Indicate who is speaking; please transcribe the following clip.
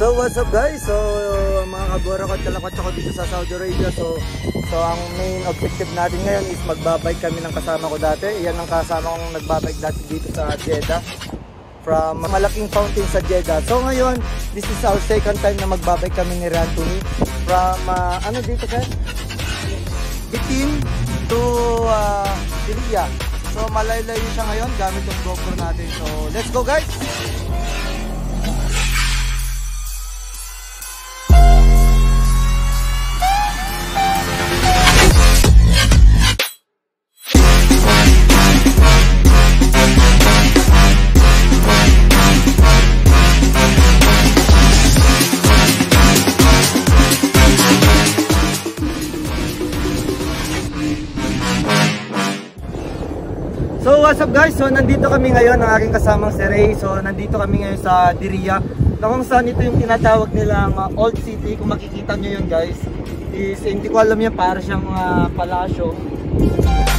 Speaker 1: So what's up guys? So mga kabora ko at kalakotsa ko dito sa Saudi Arabia. So ang main objective natin ngayon is magbabike kami ng kasama ko dati. Iyan ang kasama kong nagbabike dati dito sa Jeddah, from malaking fountain sa Jeddah. So ngayon, this is our second time na magbabike kami ni Anthony from ano dito sir? Bitin to Diriyah. So malayo-layo siya ngayon gamit yung GoPro natin. So let's go guys! So what's up guys? So nandito kami ngayon, ang aking kasamang si Ray. So nandito kami ngayon sa Diriyah, na kung saan ito yung tinatawag nilang Old City. Kung makikita nyo yun guys, is hindi ko alam yan, para siyang palasyo.